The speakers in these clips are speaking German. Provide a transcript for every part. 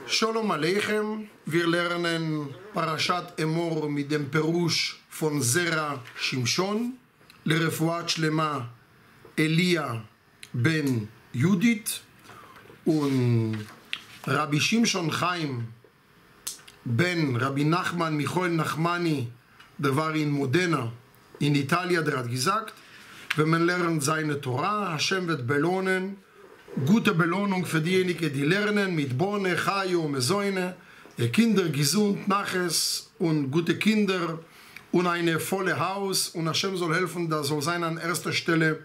Shalom Aleichem, wir lernen Parashat Emor mit dem Perush von Zera Shimshon, Lerefuat Shlema Elia ben Judith und Rabbi Shimshon Chaim ben Rabbi Nachman Michael Nachmani, der war in Modena in Italien, der hat gesagt, wenn man lernt seine Torah, Hashem wird belohnen, gute Belohnung für diejenigen, die lernen, mit Bone, Chayo, Mesoine, Kinder gesund, Naches und gute Kinder und eine volle Haus, und Hashem soll helfen, da soll sein an erster Stelle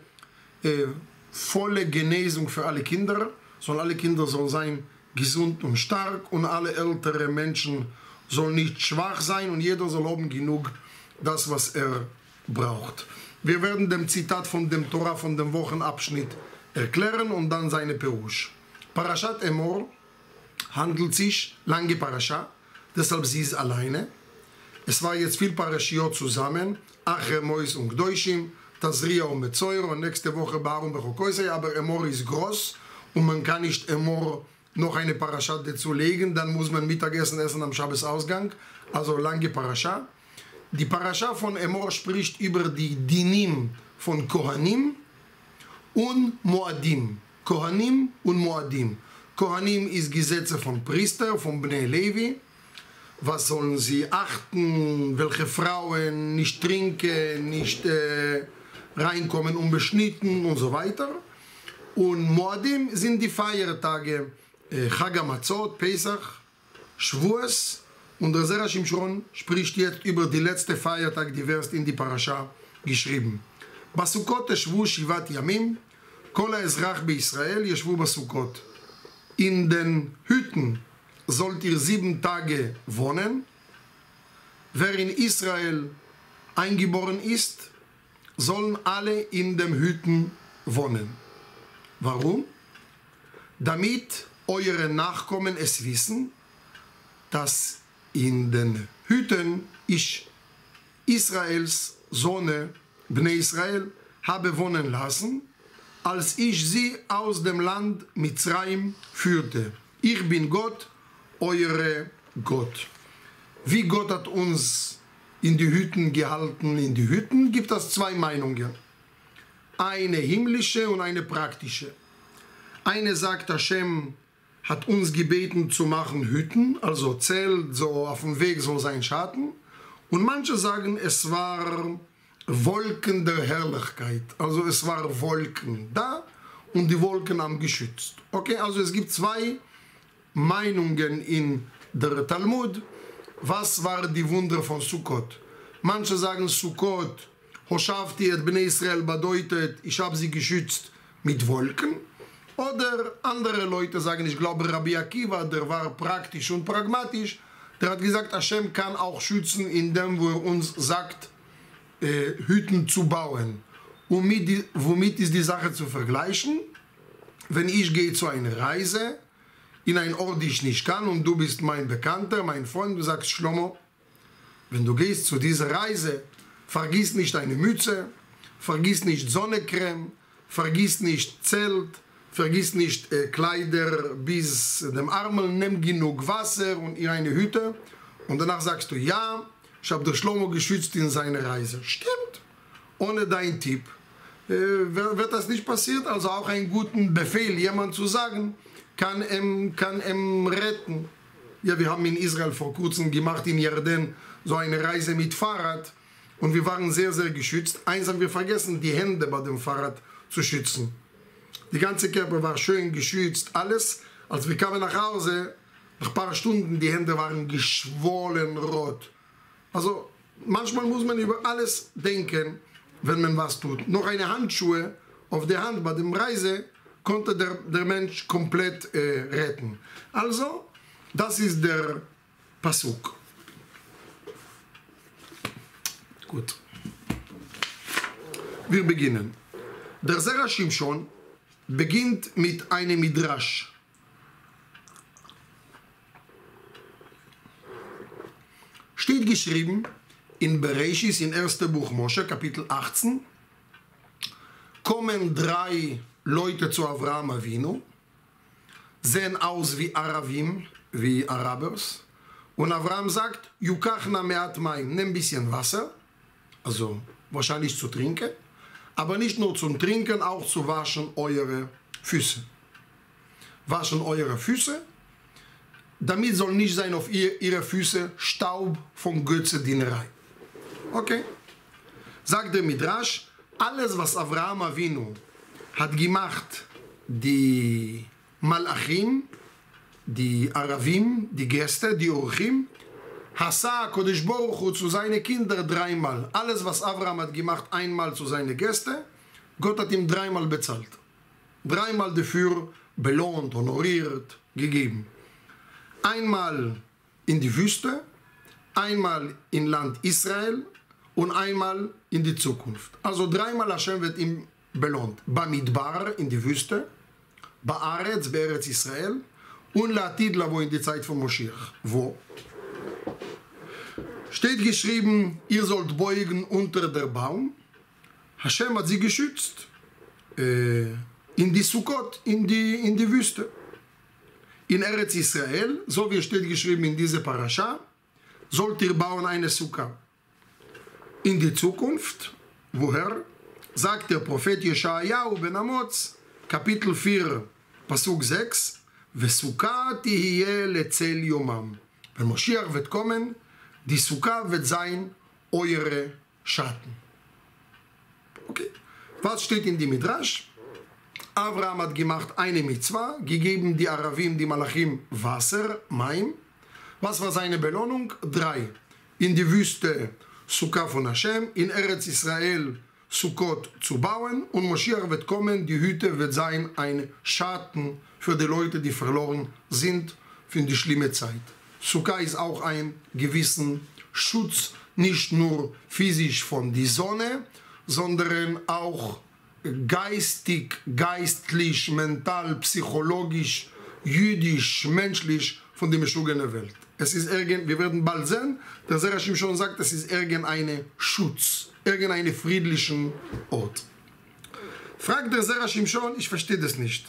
volle Genesung für alle Kinder, alle Kinder sollen sein gesund und stark, und alle ältere Menschen sollen nicht schwach sein, und jeder soll haben genug das, was er braucht. Wir werden dem Zitat von dem Torah, von dem Wochenabschnitt erklären und dann seine Perush. Parashat Emor handelt sich, lange Parasha, deshalb sie ist alleine. Es war jetzt viel Parashiot zusammen, Achre, Mois und Gdoishim, Tazria und Metzoir, und nächste Woche Bar und Bechokoisei, aber Emor ist groß und man kann nicht Emor noch eine Parashat dazu legen, dann muss man Mittagessen essen am Schabbasausgang, also lange Parasha. Die Parasha von Emor spricht über die Dinim von Kohanim und Moadim. Kohanim und Moadim. Kohanim ist Gesetze von Priester, von Bnei Levi. Was sollen sie achten, welche Frauen nicht trinken, nicht reinkommen unbeschnitten und so weiter. Und Moadim sind die Feiertage Chag HaMatzot, Pesach, Shavuos. Und der Zera Shimshon spricht jetzt über die letzte Feiertag, die wird in die Parasha geschrieben. בסוכות ישבו 7 ימים, כל האזרח בישראל ישבו בסוכות. In den Hütten sollt ihr 7 Tage wohnen. Wer in Israel eingeboren ist, sollen alle in den Hütten wohnen. Warum? Damit eure Nachkommen es wissen, dass in den Hütten ich Israels Sohne Bnei Israel habe wohnen lassen, als ich sie aus dem Land Mitzrayim führte. Ich bin Gott, eure Gott. Wie Gott hat uns in die Hütten gehalten, in die Hütten, gibt es 2 Meinungen. Eine himmlische und eine praktische. Eine sagt, Hashem hat uns gebeten zu machen Hütten, also Zelt, so auf dem Weg soll sein Schatten. Und manche sagen, es war Wolken der Herrlichkeit, also es waren Wolken da und die Wolken haben geschützt. Okay, also es gibt 2 Meinungen in der Talmud, was war die Wunder von Sukkot. Manche sagen, Sukkot, Hoshavti et Bnei Israel bedeutet, ich habe sie geschützt mit Wolken. Oder andere Leute sagen, ich glaube Rabbi Akiva, der war praktisch und pragmatisch, der hat gesagt, Hashem kann auch schützen, indem er uns sagt, Hütten zu bauen. Und womit ist die Sache zu vergleichen? Wenn ich gehe zu einer Reise, in einen Ort, den ich nicht kann, und du bist mein Bekannter, mein Freund, du sagst, Shlomo, wenn du gehst zu dieser Reise, vergiss nicht deine Mütze, vergiss nicht Sonnencreme, vergiss nicht Zelt, vergiss nicht Kleider bis dem Armen, nimm genug Wasser und in eine Hütte. Und danach sagst du, ja, ich habe der Shlomo geschützt in seiner Reise. Stimmt. Ohne deinen Tipp wird das nicht passiert. Also auch einen guten Befehl, jemand zu sagen, kann ihm retten. Ja, wir haben in Israel vor kurzem gemacht, in Jordan, so eine Reise mit Fahrrad. Und wir waren sehr, sehr geschützt. Eins haben wir vergessen, die Hände bei dem Fahrrad zu schützen. Die ganze Körper war schön geschützt, alles. Als wir kamen nach Hause, nach ein paar Stunden, die Hände waren geschwollen rot. Also manchmal muss man über alles denken, wenn man was tut. Noch eine Handschuhe auf der Hand bei der Reise konnte der Mensch komplett retten. Also, das ist der Pasuk. Gut. Wir beginnen. Der Zera Shimshon beginnt mit einem Midrash. Steht geschrieben in Bereshis, in 1. Buch Moshe, Kapitel 18, kommen 3 Leute zu Avraham Avinu, sehen aus wie Aravim, wie Arabers. Und Abraham sagt, Yukachna me'at mayim, nimm ein bisschen Wasser, also wahrscheinlich zu trinken, aber nicht nur zum Trinken, auch zu waschen eure Füße. Waschen eure Füße, damit soll nicht sein auf ihre Füße Staub von Götzendienerei. Okay? Sagt der Midrash, alles was Avraham Avinu hat gemacht, die Malachim, die Aravim, die Gäste, die Orchim, Hasa Kodesh Baruch Hu zu seinen Kindern dreimal. Alles was Avraham hat gemacht, einmal zu seinen Gästen, Gott hat ihm dreimal bezahlt. Dreimal dafür belohnt, honoriert, gegeben. Einmal in die Wüste, einmal in Land Israel und einmal in die Zukunft. Also dreimal Hashem wird ihm belohnt. Bamidbar in die Wüste, Baaretz, Be'eretz Israel und Latid Lavo in die Zeit von Moschiach. Wo? Steht geschrieben, ihr sollt beugen unter der Baum. Hashem hat sie geschützt. In die Sukkot, in die Wüste. In Eretz Israel, so wie steht geschrieben in dieser Parasha, sollt ihr bauen eine Sukkah. In die Zukunft, woher? Sagt der Prophet Jeschajahu ben Amoz, Kapitel 4, Pasuk 6, Vesukkah tihiyeh letzel yomam. Wenn Moschiach wird kommen, die Sukkah wird sein eure Schatten. Okay. Was steht in die Midrash? Abraham hat gemacht eine Mitzvah, gegeben die Aravim, die Malachim Wasser, Maim. Was war seine Belohnung? 3. In die Wüste Sukkah von Hashem, in Eretz Israel Sukkot zu bauen und Moschiach wird kommen, die Hütte wird sein ein Schatten für die Leute, die verloren sind, für die schlimme Zeit. Sukkah ist auch ein gewissen Schutz, nicht nur physisch von der Sonne, sondern auch geistig, geistlich, mental, psychologisch, jüdisch, menschlich von der beschugenen Welt. Es ist wir werden bald sehen, der Zera Shimshon sagt, es ist irgendein Schutz, irgendeinen friedlichen Ort. Fragt der Zera Shimshon, ich verstehe das nicht.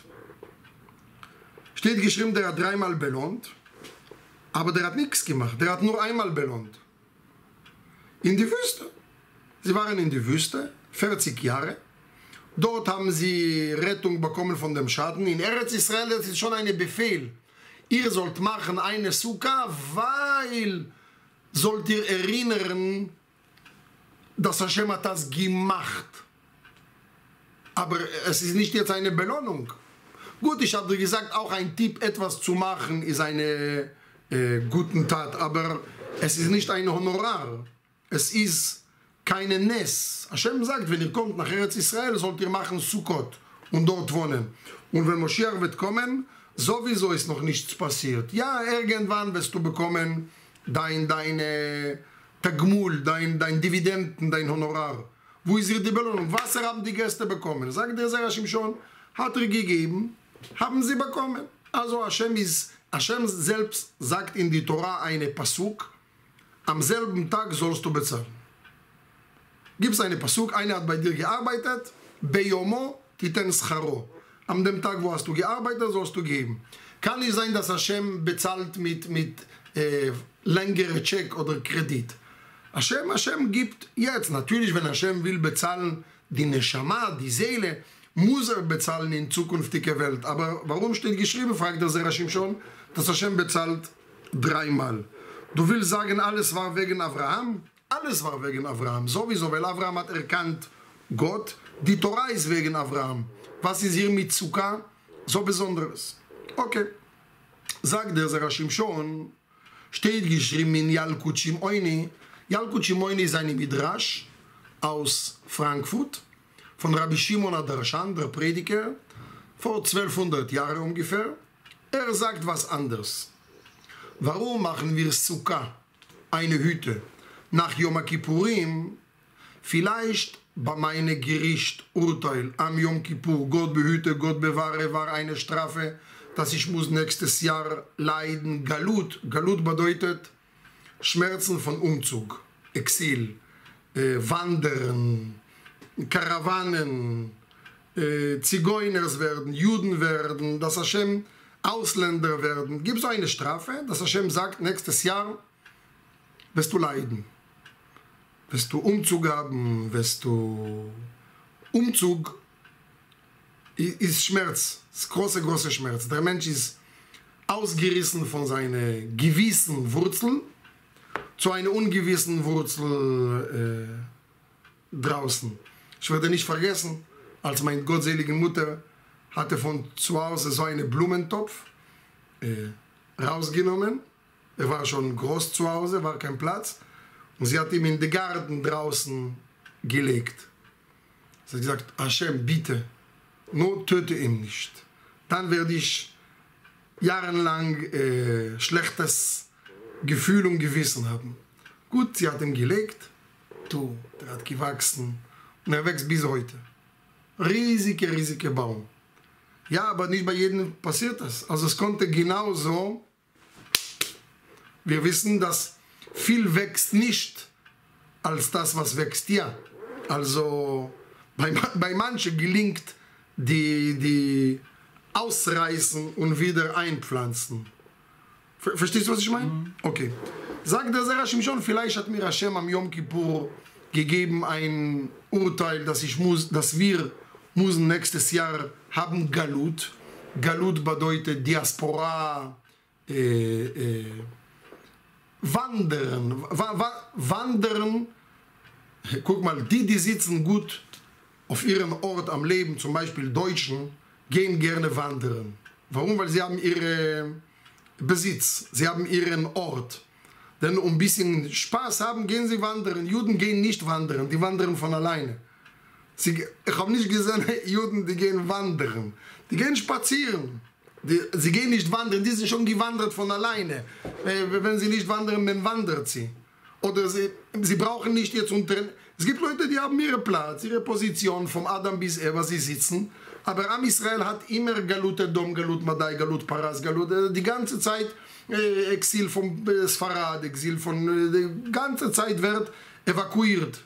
Steht geschrieben, der hat dreimal belohnt, aber der hat nichts gemacht, der hat nur einmal belohnt. In die Wüste. Sie waren in die Wüste, 40 Jahre. Dort haben sie Rettung bekommen von dem Schatten. In Eretz Israel ist es schon ein Befehl. Ihr sollt machen eine Sukkah, weil sollt ihr erinnern, dass Hashem hat das gemacht. Aber es ist nicht jetzt eine Belohnung. Gut, ich habe dir gesagt, auch ein Tipp, etwas zu machen, ist eine gute Tat. Aber es ist nicht ein Honorar. Es ist keine Ness. Hashem sagt, wenn ihr kommt nach Eretz Israel, sollt ihr machen Sukkot und dort wohnen. Und wenn Moschiach wird kommen, sowieso ist noch nichts passiert. Ja, irgendwann wirst du bekommen dein Tagmul, dein Dividenden, dein Honorar. Wo ist hier die Belohnung? Wasser haben die Gäste bekommen. Sagt der Zera Shimshon, hat er gegeben, haben sie bekommen. Also Hashem selbst sagt in die Torah eine Pasuk, am selben Tag sollst du bezahlen. Gibt es eine Pasuk, einer hat bei dir gearbeitet, Beyomo titen scharo. An dem Tag, wo hast du gearbeitet, sollst du geben. Kann nicht sein, dass Hashem bezahlt mit längerem Check oder Kredit. Hashem gibt jetzt. Natürlich, wenn Hashem will bezahlen die Neshama, die Seele, muss er bezahlen in zukünftige Welt. Aber warum steht geschrieben, fragt der Zera Shimshon, dass Hashem bezahlt dreimal. Du willst sagen, alles war wegen Abraham? Alles war wegen Abraham. Sowieso, weil Abraham hat erkannt, Gott, die Torah ist wegen Abraham. Was ist hier mit Sukkah so Besonderes? Okay. Sagt der Zera Shimshon, steht geschrieben in Yalkut Shimoini. Yalkut Shimoini ist ein Midrash aus Frankfurt von Rabbi Shimon Adarshan, der Prediger, vor 1200 Jahren ungefähr. Er sagt was anderes. Warum machen wir Sukkah, eine Hütte, nach Yom Kippurim? Vielleicht bei meinem Gericht, Urteil am Yom Kippur, Gott behüte, Gott bewahre, war eine Strafe, dass ich muss nächstes Jahr leiden. Galut. Galut bedeutet Schmerzen von Umzug, Exil, Wandern, Karawanen, Zigeuners werden, Juden werden, dass Hashem Ausländer werden, gibt es eine Strafe, dass Hashem sagt, nächstes Jahr wirst du leiden. Wirst du Umzug haben, Umzug ist Schmerz, ist großer Schmerz. Der Mensch ist ausgerissen von seinen gewissen Wurzeln zu einer ungewissen Wurzel draußen. Ich werde nicht vergessen, als meine gottselige Mutter hatte von zu Hause so einen Blumentopf rausgenommen. Er war schon groß zu Hause, war kein Platz. Und sie hat ihn in den Garten draußen gelegt. Sie hat gesagt, Hashem, bitte, nur töte ihn nicht. Dann werde ich jahrelang schlechtes Gefühl und Gewissen haben. Gut, sie hat ihn gelegt. Der hat gewachsen. Und er wächst bis heute. Riesiger Baum. Ja, aber nicht bei jedem passiert das. Also es konnte genauso. Wir wissen, dass viel wächst nicht als das, was wächst ja. Also bei manchen gelingt die ausreißen und wieder einpflanzen. Verstehst du, was ich meine? Okay. Sagt der Zera Shimshon, vielleicht hat mir Hashem am Yom Kippur gegeben ein Urteil, dass wir müssen nächstes Jahr haben Galut. Galut bedeutet Diaspora, Wandern. Wandern. Guck mal, die sitzen gut auf ihrem Ort am Leben, zum Beispiel Deutschen, gehen gerne wandern. Warum? Weil sie haben ihren Besitz, sie haben ihren Ort. Denn um ein bisschen Spaß haben, gehen sie wandern. Juden gehen nicht wandern, die wandern von alleine. Ich habe nicht gesehen, Juden, die gehen wandern. Die gehen spazieren. Sie gehen nicht wandern, die sind schon gewandert von alleine. Wenn sie nicht wandern, dann wandert sie. Oder sie brauchen nicht jetzt unter... Es gibt Leute, die haben ihren Platz, ihre Position, vom Adam bis Eva, sie sitzen. Aber Am Israel hat immer Galut Edom, Galut Madai, Galut Paras, Galut... Die ganze Zeit Exil vom Sfarad, Exil von... Die ganze Zeit wird evakuiert.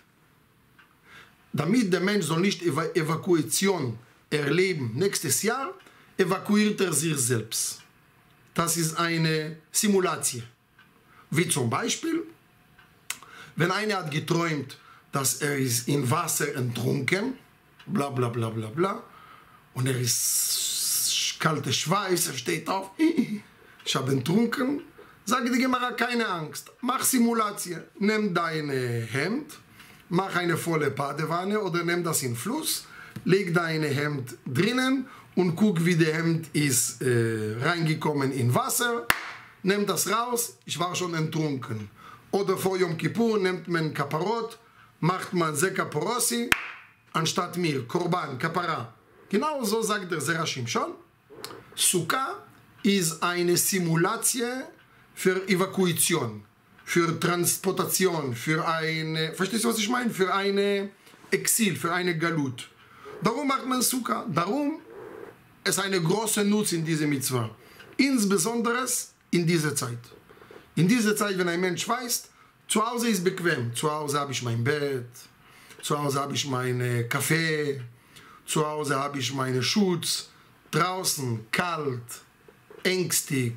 Damit der Mensch soll nicht Evakuation erleben nächstes Jahr, evakuiert er sich selbst. Das ist eine Simulation. Wie zum Beispiel, wenn einer hat geträumt, dass er ist in Wasser ertrunken, bla bla bla bla bla, und er ist kalter Schweiß, er steht auf, ich habe ertrunken, sage die Gemara, keine Angst, mach Simulation, nimm dein Hemd, mach eine volle Badewanne oder nimm das in den Fluss, leg dein Hemd drinnen und guck, wie der Hemd ist reingekommen in Wasser, nimm das raus, ich war schon ertrunken. Oder vor Yom Kippur nimmt man Kaparot, macht man Zeka Porossi, anstatt mir, Korban, Kapara. Genau so sagt der Zera Shimshon. Sukkah ist eine Simulation für Evakuation, für Transportation, für eine, verstehst du, was ich meine? Für eine Exil, für eine Galut. Darum macht man Sukkah. Darum ist eine große Nutz in dieser Mitzvah. Insbesondere in dieser Zeit. In dieser Zeit, wenn ein Mensch weiß, zu Hause ist bequem. Zu Hause habe ich mein Bett, zu Hause habe ich meinen Kaffee, zu Hause habe ich meinen Schutz. Draußen kalt, ängstig,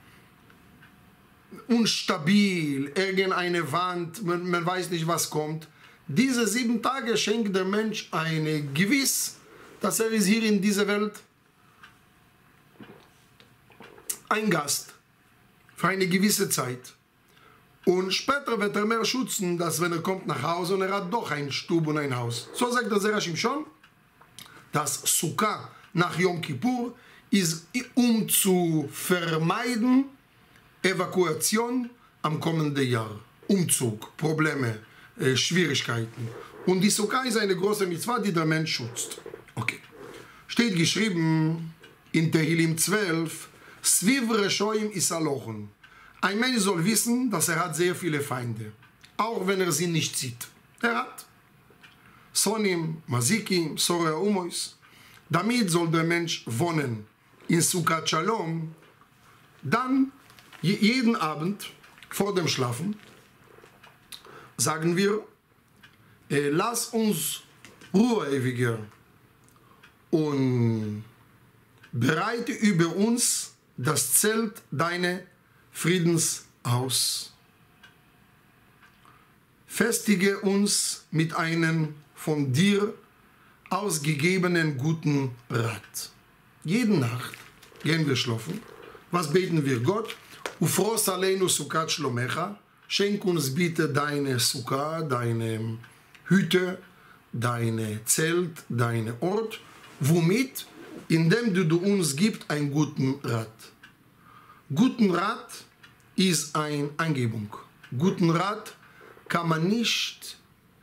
unstabil, irgendeine Wand, man weiß nicht, was kommt. Diese 7 Tage schenkt der Mensch eine Gewiss, dass er ist hier in dieser Welt ein Gast für eine gewisse Zeit. Und später wird er mehr schützen, dass wenn er kommt nach Hause und er hat doch ein Stub und ein Haus. So sagt der Zera Shimshon, dass Sukkah nach Yom Kippur ist, um zu vermeiden Evakuation am kommenden Jahr. Umzug, Probleme, Schwierigkeiten. Und die Sukkah ist eine große Mitzvah, die der Mensch schützt. Okay. Steht geschrieben in Tehillim 12, Sviv Reshoim Isalochen. Ein Mensch soll wissen, dass er hat sehr viele Feinde, auch wenn er sie nicht sieht. Er hat Sonim, Masikim, Sorea Umois. Damit soll der Mensch wohnen in Sukkot Shalom. Dann jeden Abend vor dem Schlafen sagen wir, lass uns Ruhe ewiger und bereite über uns das Zelt deine Friedens aus. Festige uns mit einem von dir ausgegebenen guten Rat. Jede Nacht gehen wir schlafen. Was beten wir Gott? Ufros aleinu sukat shlomecha. Schenk uns bitte deine Sukkah, deine Hütte, deine Zelt, deine Ort. Womit? Indem du uns gibst einen guten Rat. Guten Rat ist eine Angebung. Guten Rat kann man nicht,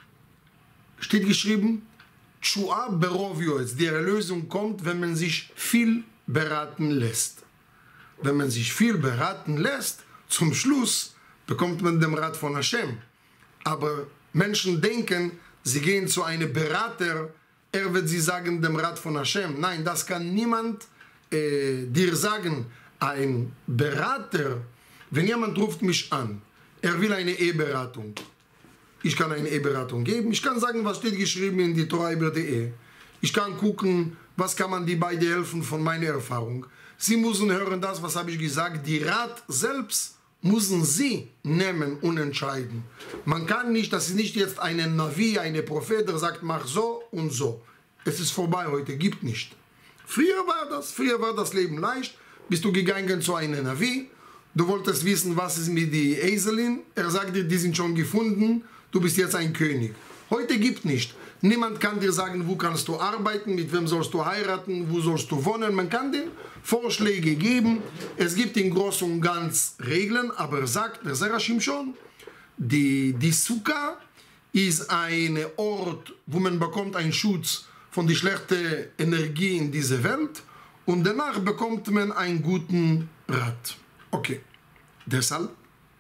steht geschrieben, Tshua berov yoetz. Die Erlösung kommt, wenn man sich viel beraten lässt. Wenn man sich viel beraten lässt, zum Schluss bekommt man den Rat von Hashem. Aber Menschen denken, sie gehen zu einem Berater, er wird sie sagen, dem Rat von Hashem. Nein, das kann niemand dir sagen. Ein Berater, wenn jemand ruft mich an, er will eine Eheberatung. Ich kann eine Eheberatung geben. Ich kann sagen, was steht geschrieben in die Torah über die Ehe. Ich kann gucken, was kann man die beiden helfen von meiner Erfahrung. Sie müssen hören das, was habe ich gesagt. Die Rat selbst müssen Sie nehmen und entscheiden. Man kann nicht, das ist nicht jetzt ein Navi, ein Prophet, der sagt, mach so und so. Es ist vorbei heute, gibt nicht. Früher war das Leben leicht. Bist du gegangen zu einem Navi, du wolltest wissen, was ist mit den Eseln. Er sagt dir, die sind schon gefunden, du bist jetzt ein König. Heute gibt nicht. Niemand kann dir sagen, wo kannst du arbeiten, mit wem sollst du heiraten, wo sollst du wohnen. Man kann dir Vorschläge geben. Es gibt in Großen und Ganzen Regeln, aber er sagt, der Zera Shimshon, die Sukkah ist ein Ort, wo man bekommt einen Schutz von der schlechten Energie in dieser Welt und danach bekommt man einen guten Rat. Okay, deshalb,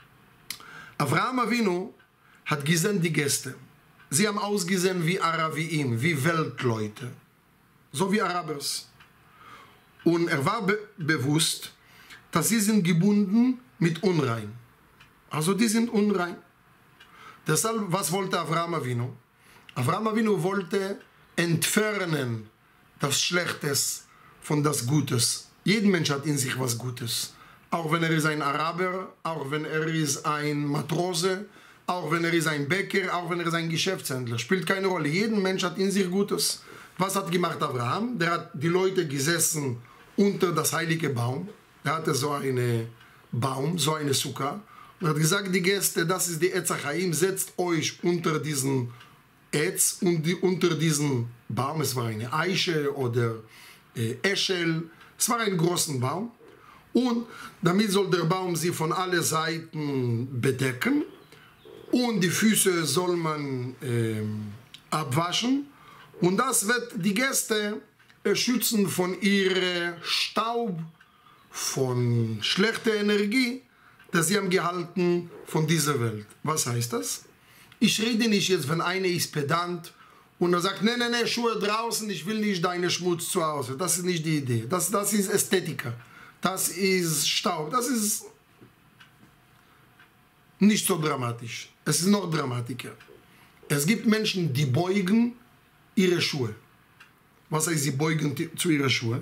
Avraham Avinu hat gesehen die Gäste. Sie haben ausgesehen wie Araviim, wie Weltleute, so wie Arabers. Und er war bewusst, dass sie sind gebunden mit Unrein. Also die sind unrein. Deshalb, was wollte Avraham Avinu? Avraham Avinu wollte entfernen das Schlechtes von das Gutes. Jeder Mensch hat in sich was Gutes. Auch wenn er ist ein Araber, auch wenn er ist ein Matrose, auch wenn er ist ein Bäcker, auch wenn er ist ein Geschäftshändler. Spielt keine Rolle. Jeder Mensch hat in sich Gutes. Was hat gemacht Abraham? Der hat die Leute gesessen unter das heilige Baum. Er hatte so einen Baum, so eine Sukkah. Und hat gesagt, die Gäste, das ist die Etz HaChaim, setzt euch unter diesen Etz und unter diesen Baum. Es war eine Eiche oder Eschel. Es war ein großer Baum. Und damit soll der Baum sie von allen Seiten bedecken. Und die Füße soll man abwaschen. Und das wird die Gäste schützen von ihrem Staub, von schlechter Energie, das sie haben gehalten von dieser Welt. Was heißt das? Ich rede nicht jetzt, wenn einer ist pedant und er sagt, nee, Schuhe draußen, ich will nicht deine Schmutz zu Hause. Das ist nicht die Idee. Das ist Ästhetiker. Das ist Staub. Das ist nicht so dramatisch. Es ist noch dramatischer. Es gibt Menschen, die beugen ihre Schuhe. Was heißt, sie beugen zu ihren Schuhen?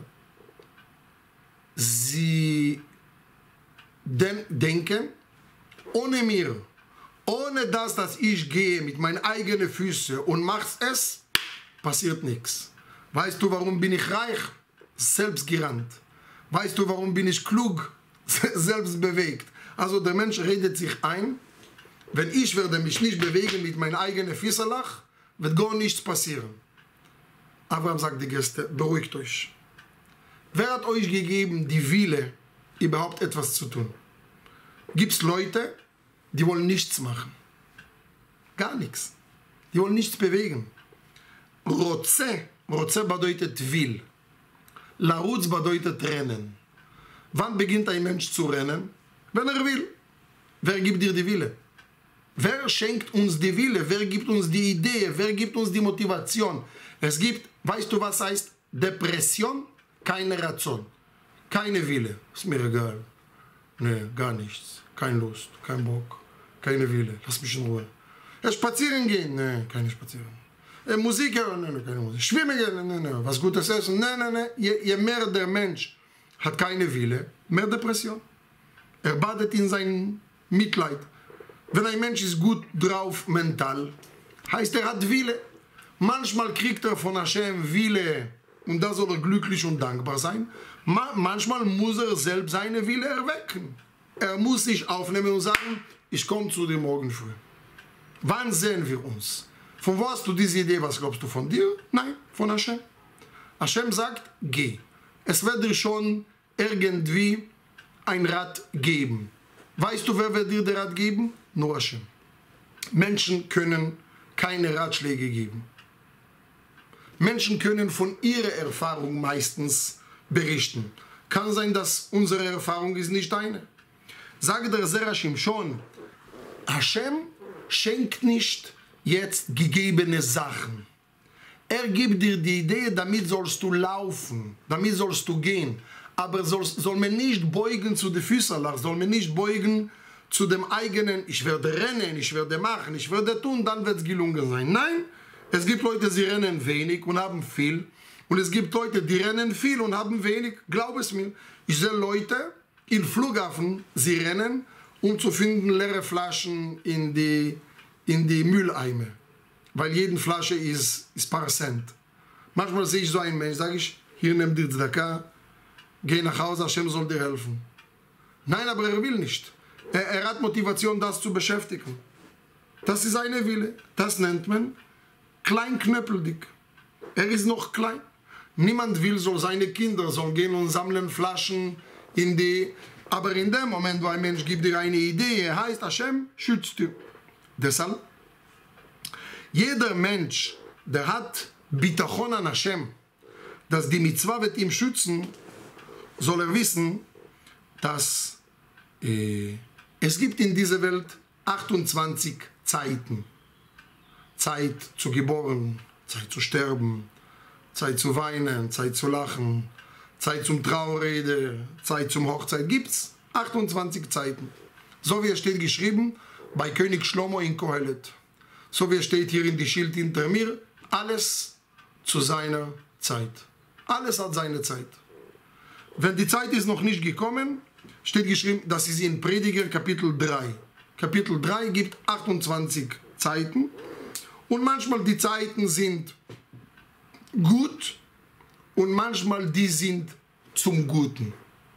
Sie denken, ohne mir, ohne das, dass ich gehe mit meinen eigenen Füßen und mache es, passiert nichts. Weißt du, warum bin ich reich? Selbstgerannt. Weißt du, warum bin ich klug? Selbstbewegt. Also der Mensch redet sich ein, wenn ich werde mich nicht bewegen mit meinen eigenen Füßen, wird gar nichts passieren. Abraham sagt die Gäste, beruhigt euch. Wer hat euch gegeben die Wille, überhaupt etwas zu tun? Gibt es Leute, die wollen nichts machen? Gar nichts. Die wollen nichts bewegen. Rotze bedeutet will. Larutz bedeutet rennen. Wann beginnt ein Mensch zu rennen? Wenn er will. Wer gibt dir die Wille? Wer schenkt uns die Wille? Wer gibt uns die Idee? Wer gibt uns die Motivation? Es gibt, weißt du, was heißt Depression? Keine Ration. Keine Wille. Ist mir egal. Nee, gar nichts. Keine Lust, kein Bock, keine Wille. Lass mich in Ruhe. Spazieren gehen? Nee, keine Spazieren. Musik hören? Nee, keine Musik. Schwimmen gehen? Nee. Was Gutes essen? Nee. Je mehr der Mensch hat keine Wille, mehr Depression. Er badet in sein Mitleid. Wenn ein Mensch ist gut drauf mental, heißt er hat Wille. Manchmal kriegt er von Hashem Wille und da soll er glücklich und dankbar sein. Manchmal muss er selbst seine Wille erwecken. Er muss sich aufnehmen und sagen, ich komme zu dir morgen früh. Wann sehen wir uns? Von wo hast du diese Idee? Was glaubst du, von dir? Nein, von Hashem. Hashem sagt, geh. Es wird dir schon irgendwie ein Rat geben. Weißt du, wer wird dir den Rat geben? Nur Hashem. Menschen können keine Ratschläge geben. Menschen können von ihrer Erfahrung meistens berichten. Kann sein, dass unsere Erfahrung ist nicht deine. Sagt der Zera Shimshon, Hashem schenkt nicht jetzt gegebene Sachen. Er gibt dir die Idee, damit sollst du laufen, damit sollst du gehen. Aber soll man nicht beugen zu den Füßen, soll man nicht beugen zu dem eigenen, ich werde rennen, ich werde machen, ich werde tun, dann wird es gelungen sein. Nein, es gibt Leute, die rennen wenig und haben viel. Und es gibt Leute, die rennen viel und haben wenig. Glaub es mir. Ich sehe Leute im Flughafen, sie rennen, um zu finden leere Flaschen in die Mülleimer. Weil jede Flasche ist paar Cent. Manchmal sehe ich so einen Mensch, sage ich, hier nimm dir Tzedakah, geh nach Hause, Hashem soll dir helfen. Nein, aber er will nicht. Er hat Motivation, das zu beschäftigen. Das ist seine Wille. Das nennt man kleinknöppeldick. Er ist noch klein. Niemand will, soll seine Kinder sollen gehen und sammeln Flaschen in die... Aber in dem Moment, wo ein Mensch gibt dir eine Idee, heißt Hashem, schützt dir. Deshalb, jeder Mensch, der hat Bitachon an Hashem, dass die Mitzvah wird ihm schützen, soll er wissen, dass es gibt in dieser Welt 28 Zeiten. Zeit zu geboren, Zeit zu sterben, Zeit zu weinen, Zeit zu lachen, Zeit zum Traurede, Zeit zum Hochzeit. Gibt's 28 Zeiten. So wie es steht geschrieben bei König Shlomo in Kohelet. So wie es steht hier in die Schild hinter mir. Alles zu seiner Zeit. Alles hat seine Zeit. Wenn die Zeit ist noch nicht gekommen, steht geschrieben, das ist in Prediger Kapitel 3. Kapitel 3 gibt 28 Zeiten. Und manchmal die Zeiten sind gut und manchmal die sind zum Guten.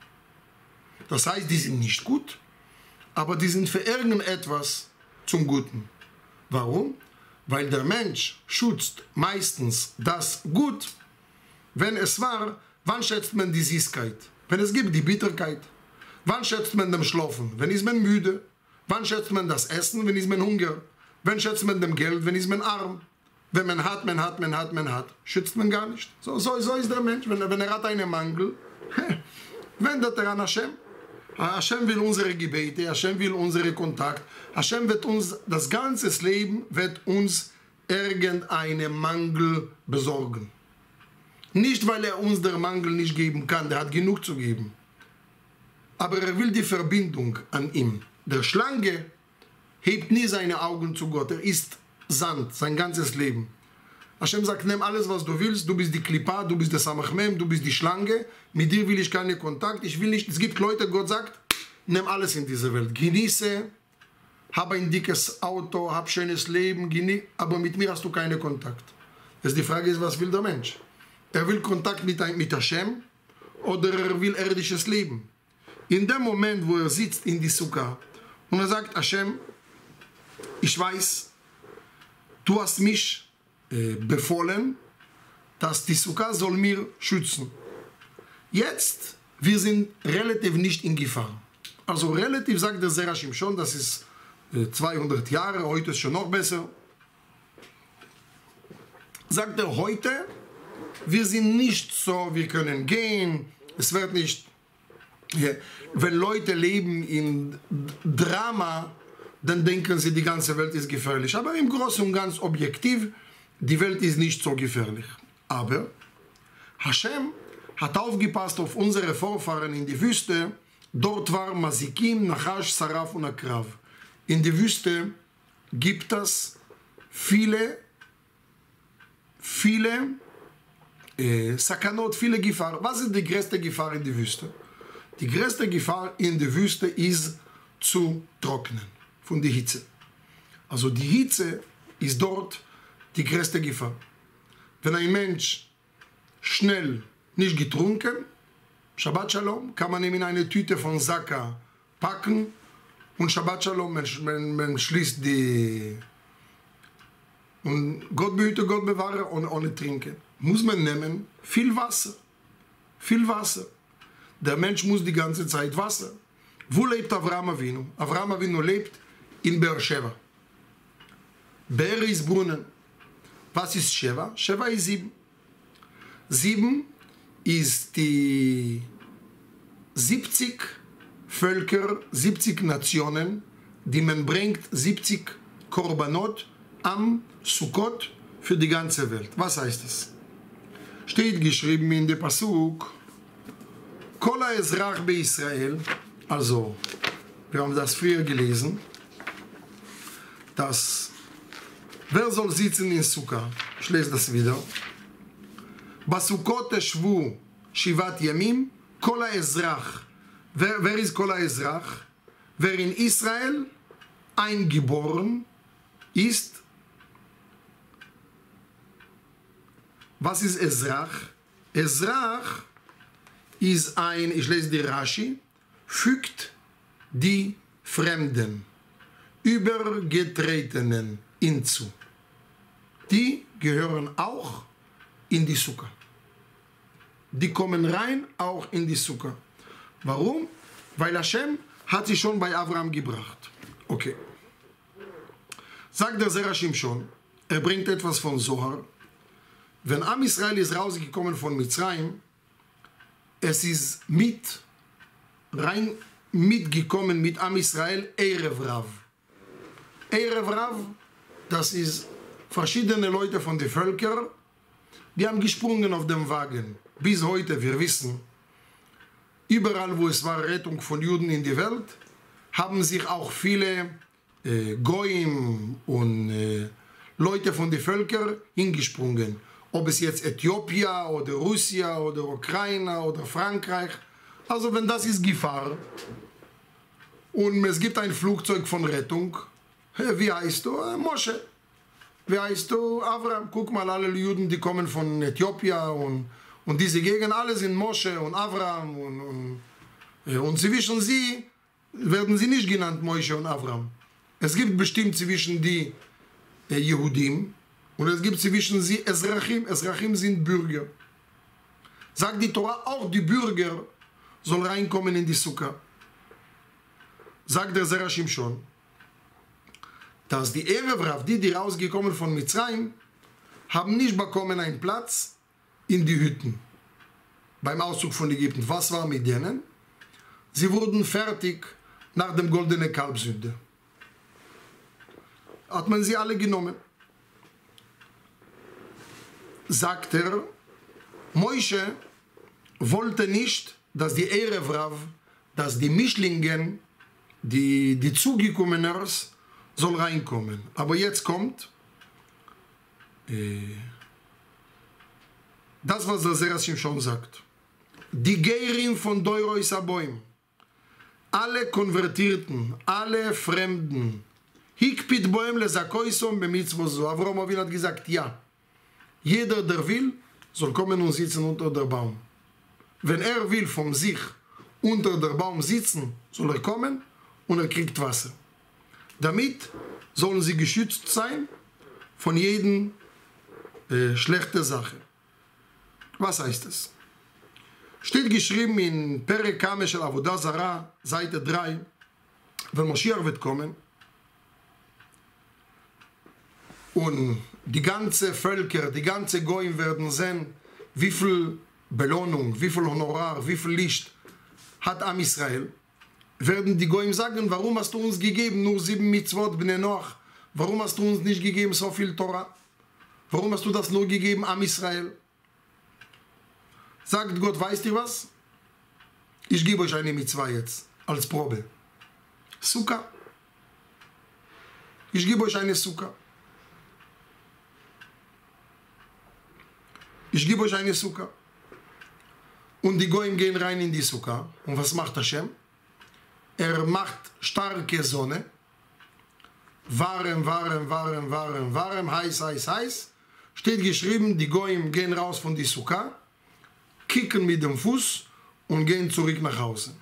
Das heißt, die sind nicht gut, aber die sind für irgendetwas zum Guten. Warum? Weil der Mensch schützt meistens das Gut, wenn es war, wann schätzt man die Süßkeit? Wenn es gibt die Bitterkeit. Wann schätzt man den Schlafen? Wenn ist man müde? Wann schätzt man das Essen? Wenn ist man Hunger? Wann schätzt man dem Geld? Wenn ist man arm? Wenn man hat, schützt man gar nicht. So ist der Mensch. Wenn er hat einen Mangel, wendet er an Hashem. Hashem will unsere Gebete, Hashem will unsere Kontakt. Hashem wird uns, das ganze Leben wird uns irgendeinen Mangel besorgen. Nicht, weil er uns den Mangel nicht geben kann, der hat genug zu geben. Aber er will die Verbindung an ihm. Der Schlange hebt nie seine Augen zu Gott. Er ist Sand, sein ganzes Leben. Hashem sagt, nimm alles, was du willst. Du bist die Klippa, du bist der Samachmem, du bist die Schlange. Mit dir will ich keinen Kontakt. Ich will nicht, es gibt Leute, Gott sagt, nimm alles in dieser Welt. Genieße, hab ein dickes Auto, hab schönes Leben, aber mit mir hast du keinen Kontakt. Jetzt die Frage ist, was will der Mensch? Er will Kontakt mit Hashem oder er will irdisches Leben. In dem Moment, wo er sitzt in die Sukkah und er sagt, Hashem, ich weiß, du hast mich befohlen, dass die Sukkah soll mir schützen. Jetzt, wir sind relativ nicht in Gefahr. Also relativ, sagt der Zera Shimshon, das ist 200 Jahre, heute ist schon noch besser. Sagt er heute, wir sind nicht so, wir können gehen, es wird nicht, wenn Leute leben in Drama, dann denken sie, die ganze Welt ist gefährlich. Aber im Großen und Ganzen objektiv, die Welt ist nicht so gefährlich. Aber Hashem hat aufgepasst auf unsere Vorfahren in die Wüste. Dort war Masikim, Nachash, Saraf und Akrav. In der Wüste gibt es viele Sakanot, viele Gefahr. Was ist die größte Gefahr in der Wüste? Die größte Gefahr in der Wüste ist zu trocknen von der Hitze. Also die Hitze ist dort die größte Gefahr. Wenn ein Mensch schnell nicht getrunken, Shabbat Shalom, kann man ihm in eine Tüte von Saka packen und Shabbat Shalom, man schließt die und Gott behüte, Gott bewahre ohne trinken. Muss man nehmen viel Wasser. Viel Wasser. Der Mensch muss die ganze Zeit Wasser. Wo lebt Avraham Avinu? Avraham Avinu lebt in Beersheba. Beer ist Brunnen. Was ist Sheva? Sheva ist 7. 7 ist die 70 Völker, 70 Nationen, die man bringt, 70 Korbanot am Sukkot für die ganze Welt. Was heißt das? Steht geschrieben in der Pasuk, Kol ha'ezrach be'Israel, also, wir haben das früher gelesen, dass, wer soll sitzen in Sukkah? Ich lese das wieder. Basukot teshvu shivat yamim, Kol ha'ezrach. Wer ist Kol ha'ezrach? Wer in Israel eingeboren ist. Was ist Ezrach? Ezrach ist ein, ich lese die Rashi, fügt die Fremden, Übergetretenen hinzu. Die gehören auch in die Sukkah. Die kommen rein auch in die Sukkah. Warum? Weil Hashem hat sie schon bei Abraham gebracht. Okay. Sagt der Zera Shimshon, er bringt etwas von Zohar. Wenn Am Israel ist rausgekommen von Mitzrayim, es ist mitgekommen mit Am Israel Erev Rav. Erev Rav, das ist verschiedene Leute von den Völkern, die haben gesprungen auf dem Wagen. Bis heute, wir wissen, überall wo es war Rettung von Juden in die Welt, haben sich auch viele Goyim und Leute von den Völkern hingesprungen. Ob es jetzt Äthiopien oder Russland oder Ukraine oder Frankreich. Also wenn das ist Gefahr und es gibt ein Flugzeug von Rettung, wie heißt du? Moshe. Wie heißt du? Avraham. Guck mal, alle Juden, die kommen von Äthiopien und diese Gegend, alle sind Moshe und Avraham und zwischen sie werden sie nicht genannt Moshe und Avraham. Es gibt bestimmt zwischen die Jehudim und es gibt zwischen sie Ezrachim. Ezrachim sind Bürger. Sagt die Torah, auch die Bürger sollen reinkommen in die Sukkah. Sagt der Zera Shimshon, dass die Erev Rav, die rausgekommen von Mitzrayim, haben nicht bekommen einen Platz in die Hütten beim Auszug von Ägypten. Was war mit denen? Sie wurden fertig nach dem goldenen Kalbsünde. Hat man sie alle genommen. Sagt er, Moshe wollte nicht, dass die Erev Rav, dass die Mischlingen, die zugekommenen soll reinkommen. Aber jetzt kommt das, was der Zera Shimshon sagt. Die Geirim von Doirois Aboim, alle Konvertierten, alle Fremden, Hikpit boem lezakoisom bemitzvozo. Avraham Avinu hat gesagt, ja, jeder, der will, soll kommen und sitzen unter der Baum. Wenn er will von sich unter der Baum sitzen, soll er kommen und er kriegt Wasser. Damit sollen sie geschützt sein von jeden schlechten Sache. Was heißt es? Steht geschrieben in Perek Kame shel Avodah Zara, Seite 3, wenn Moschiach wird kommen und die ganze Völker, die ganze Goyim werden sehen, wie viel Belohnung, wie viel Honorar, wie viel Licht hat Am Israel, werden die Goyim sagen, warum hast du uns gegeben nur 7 Mitzvot Bnei Noach? Warum hast du uns nicht gegeben so viel Torah? Warum hast du das nur gegeben Am Israel? Sagt Gott, weißt ihr was? Ich gebe euch eine Mitzvah jetzt, als Probe. Sukkah. Ich gebe euch eine Sukkah. ich gebe euch eine Sukkah. Und die Goyim gehen rein in die Sukkah. Und was macht Hashem? Er macht starke Sonne. Warm, heiß, heiß. Steht geschrieben, die Goyim gehen raus von die Sukkah, kicken mit dem Fuß und gehen zurück nach Hause.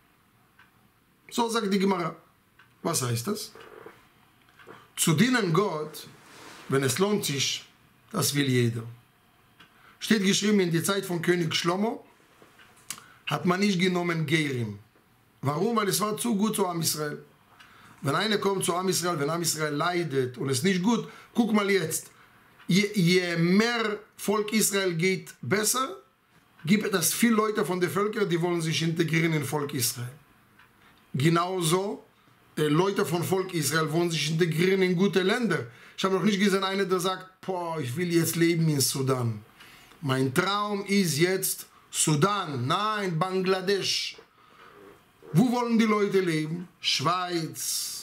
So sagt die Gemara. Was heißt das? Zu dienen Gott, wenn es lohnt sich, das will jeder. Steht geschrieben, in die Zeit von König Shlomo hat man nicht genommen Gerim. Warum? Weil es war zu gut zu Am Israel. Wenn einer kommt zu Am Israel, wenn Am Israel leidet und es nicht gut, guck mal jetzt, je mehr Volk Israel geht besser, gibt es viele Leute von den Völkern, die wollen sich integrieren in Volk Israel. Genauso, Leute von Volk Israel wollen sich integrieren in gute Länder. Ich habe noch nicht gesehen, einer, der sagt, boah, ich will jetzt leben in Sudan. Mein Traum ist jetzt Sudan, nein, Bangladesch. Wo wollen die Leute leben? Schweiz.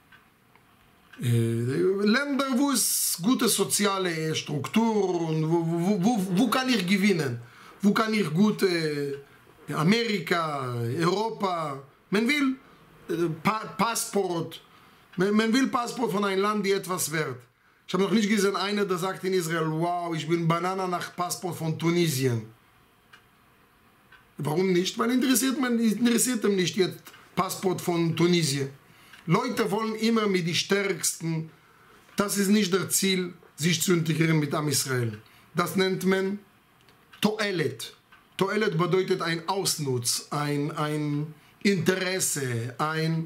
Länder, wo es gute soziale Struktur und wo kann ich gewinnen? Wo kann ich gut Amerika, Europa? Man will Passport. Man will Passport von einem Land, die etwas wert. Ich habe noch nicht gesehen, einer, der sagt in Israel, wow, ich bin Banana nach Passport von Tunesien. Warum nicht? Weil interessiert ihm nicht jetzt Passport von Tunesien. Leute wollen immer mit den Stärksten. Das ist nicht das Ziel, sich zu integrieren mit Am Israel. Das nennt man Toelet. Toelet bedeutet ein Ausnutz, ein Interesse,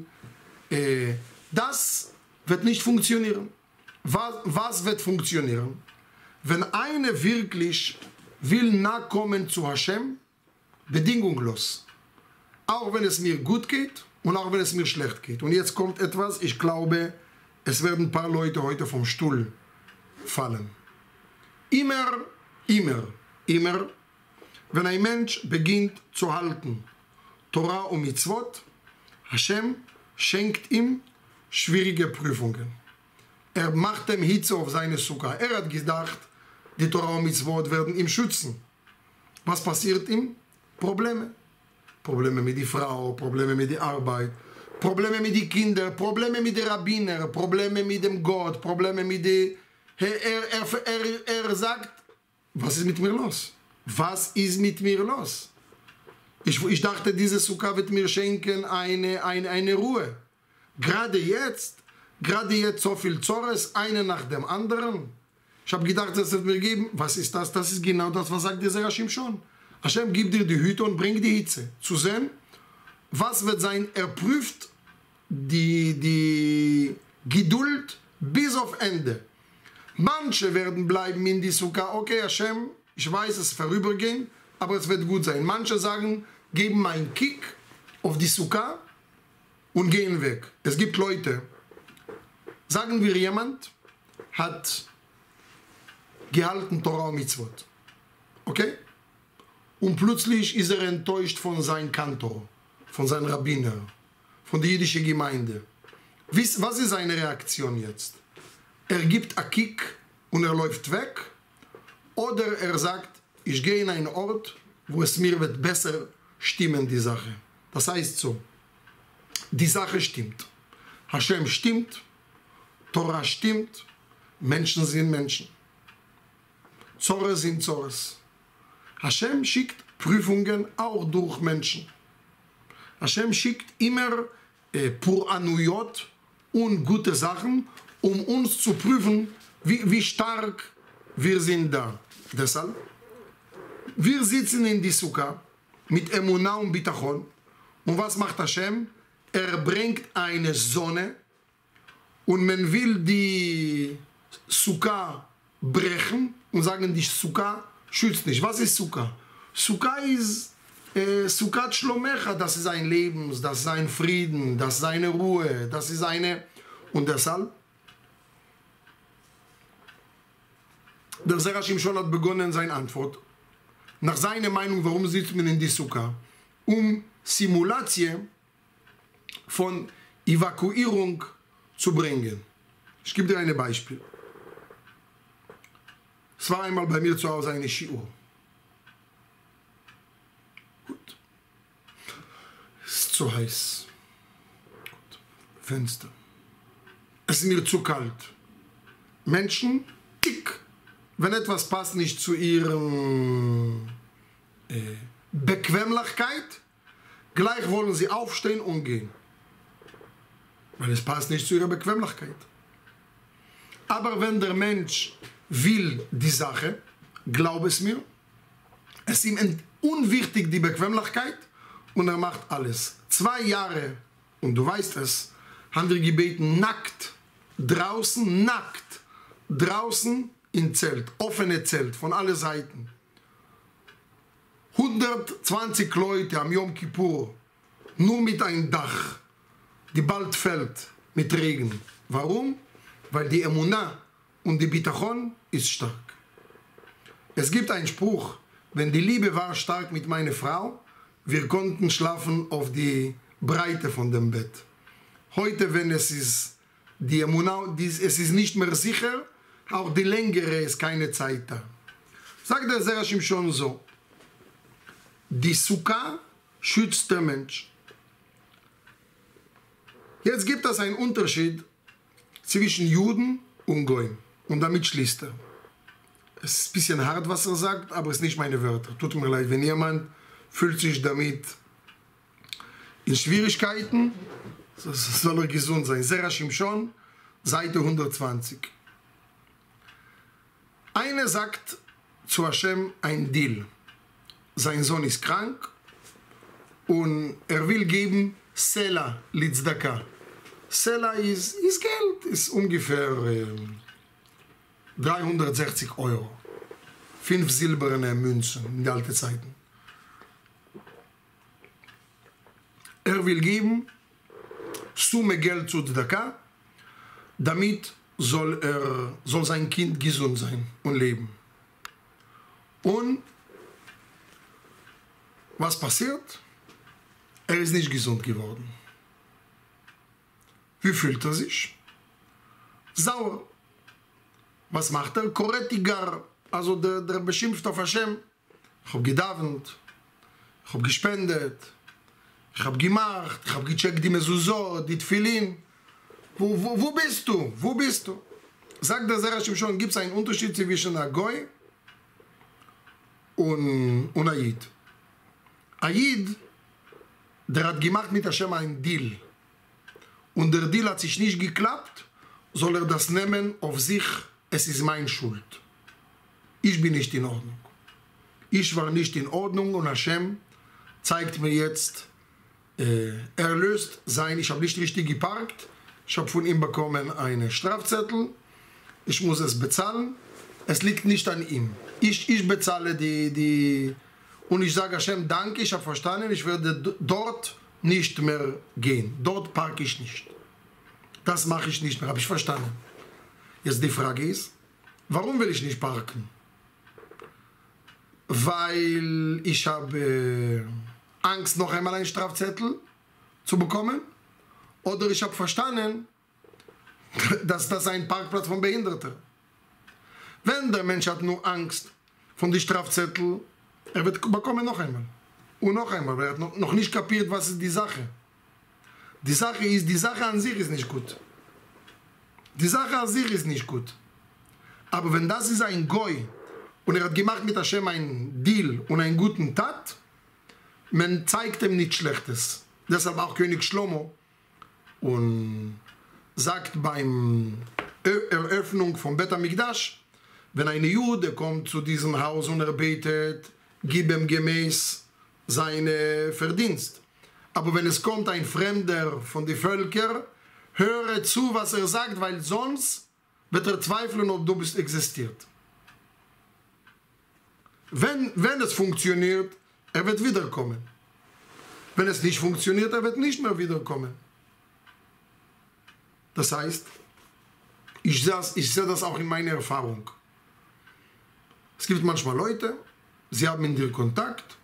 das wird nicht funktionieren. Was wird funktionieren? Wenn einer wirklich will nachkommen zu Hashem, bedingungslos. Auch wenn es mir gut geht und auch wenn es mir schlecht geht. Und jetzt kommt etwas, ich glaube, es werden ein paar Leute heute vom Stuhl fallen. Immer, wenn ein Mensch beginnt zu halten, Torah und Mitzvot, Hashem schenkt ihm schwierige Prüfungen. Er macht dem Hitze auf seine Sukkah. Er hat gedacht, die Torah und Mitzvot werden ihn schützen. Was passiert ihm? Probleme. Probleme mit der Frau, Probleme mit der Arbeit, Probleme mit den Kindern, Probleme mit den Rabbiner, Probleme mit dem Gott, Probleme mit der... Er sagt, was ist mit mir los? Was ist mit mir los? Ich dachte, diese Sukkah wird mir schenken eine Ruhe. Gerade jetzt so viel Zores, eine nach dem anderen. Ich habe gedacht, das wird mir geben. Was ist das? Das ist genau das, was sagt dieser Shimshon. Hashem gibt dir die Hüte und bringt die Hitze. Zu sehen, was wird sein? Er prüft die Geduld bis auf Ende. Manche werden bleiben in die Sukkah. Okay, Hashem, ich weiß, es ist vorübergehend, aber es wird gut sein. Manche sagen, geben einen Kick auf die Sukkah und gehen weg. Es gibt Leute, sagen wir, jemand hat gehalten Torah und Mitzvot. Okay? Und plötzlich ist er enttäuscht von seinem Kantor, von seinem Rabbiner, von der jüdischen Gemeinde. Was ist seine Reaktion jetzt? Er gibt einen Kick und er läuft weg? Oder er sagt, ich gehe in einen Ort, wo es mir wird besser stimmen, die Sache. Das heißt so, die Sache stimmt. Hashem stimmt, Torah stimmt, Menschen sind Menschen. Zores sind Zores. Hashem schickt Prüfungen auch durch Menschen. Hashem schickt immer Puranuyot und gute Sachen, um uns zu prüfen, wie stark wir sind da. Deshalb, wir sitzen in die Sukkah mit Emunah und Bitachon. Und was macht Hashem? Er bringt eine Sonne und man will die Sukkah brechen und sagen, die Sukkah schützt nicht. Was ist Sukkah? Sukkah ist Sukkat Shlomecha, das ist ein Leben, das ist ein Frieden, das ist eine Ruhe, das ist eine... Und deshalb, der Zera Shimshon hat begonnen seine Antwort. Nach seiner Meinung, warum sitzt man in die Sukkah? Simulation von Evakuierung zu bringen. Ich gebe dir ein Beispiel. Es war einmal bei mir zu Hause eine Shiur. zu heiß. Gut. Fenster. Es ist mir zu kalt. Menschen, tick. Wenn etwas passt nicht zu ihrer Bequemlichkeit, gleich wollen sie aufstehen und gehen. Weil es passt nicht zu ihrer Bequemlichkeit. Aber wenn der Mensch will die Sache, glaub es mir, es ist ihm unwichtig die Bequemlichkeit und er macht alles. 2 Jahre, und du weißt es, haben wir gebeten, nackt, draußen im Zelt, offene Zelt von allen Seiten. 120 Leute am Yom Kippur, nur mit einem Dach, die bald fällt mit Regen. Warum? Weil die Emunah und die Bitachon ist stark. Es gibt einen Spruch, wenn die Liebe war stark mit meiner Frau, wir konnten schlafen auf die Breite von dem Bett. Heute, wenn es ist die Emunah, es ist nicht mehr sicher, auch die längere ist keine Zeit da. Sagt der Zera Shimshon so, die Sukkah schützt der Mensch. Jetzt gibt es einen Unterschied zwischen Juden und Goyim. Und damit schließt er. Es ist ein bisschen hart, was er sagt, aber es sind nicht meine Wörter. Tut mir leid, wenn jemand fühlt sich damit in Schwierigkeiten, soll er gesund sein. Zera Shimshon, Seite 120. Einer sagt zu Hashem ein Deal. Sein Sohn ist krank und er will geben Sela Litzdaka. Sela ist Geld, ist ungefähr 360 €. 5 silberne Münzen in den alten Zeiten. Er will geben Summe Geld zu Tzedaka, damit soll sein Kind gesund sein und leben. Und was passiert? Er ist nicht gesund geworden. Wie fühlt er sich? Sauer. Was macht er? Korretigar. Also der beschimpft auf Hashem. Ich habe gedavnt, ich habe gespendet, ich habe gemacht, ich habe gecheckt die Mezuzot, die Tfilin. Wo bist du? Wo bist du? Sagt der Zera Shimshon, gibt es einen Unterschied zwischen Goy und Ayid. Ayid, der hat gemacht mit Hashem einen Deal. Und der Deal hat sich nicht geklappt, soll er das nehmen auf sich, es ist meine Schuld. Ich bin nicht in Ordnung. Ich war nicht in Ordnung und Hashem zeigt mir jetzt, er löst sein, ich habe nicht richtig geparkt, ich habe von ihm bekommen einen Strafzettel, ich muss es bezahlen, es liegt nicht an ihm. Ich bezahle die und ich sage Hashem, danke, ich habe verstanden, ich werde dort nicht mehr gehen. Dort parke ich nicht. Das mache ich nicht mehr, habe ich verstanden. Jetzt die Frage ist, warum will ich nicht parken? Weil ich habe Angst, noch einmal einen Strafzettel zu bekommen? Oder ich habe verstanden, dass das ein Parkplatz von Behinderten. Wenn der Mensch hat nur Angst von den Strafzettel, er wird bekommen noch einmal. Und noch einmal, weil er hat noch nicht kapiert, was ist die Sache. Die Sache an sich ist nicht gut. Die Sache an sich ist nicht gut. Aber wenn das ist ein Goy und er hat gemacht mit Hashem einen Deal und einen guten Tat, man zeigt ihm nichts Schlechtes. Deshalb auch König Shlomo und sagt beim Eröffnung vom Bet HaMikdash, wenn ein Jude kommt zu diesem Haus und er betet, gib ihm gemäß seine Verdienst. Aber wenn es kommt ein Fremder von den Völkern, höre zu, was er sagt, weil sonst wird er zweifeln, ob du bist existiert. Wenn es funktioniert, er wird wiederkommen. Wenn es nicht funktioniert, er wird nicht mehr wiederkommen. Das heißt, ich sehe das auch in meiner Erfahrung. Es gibt manchmal Leute, sie haben mit dir Kontakt,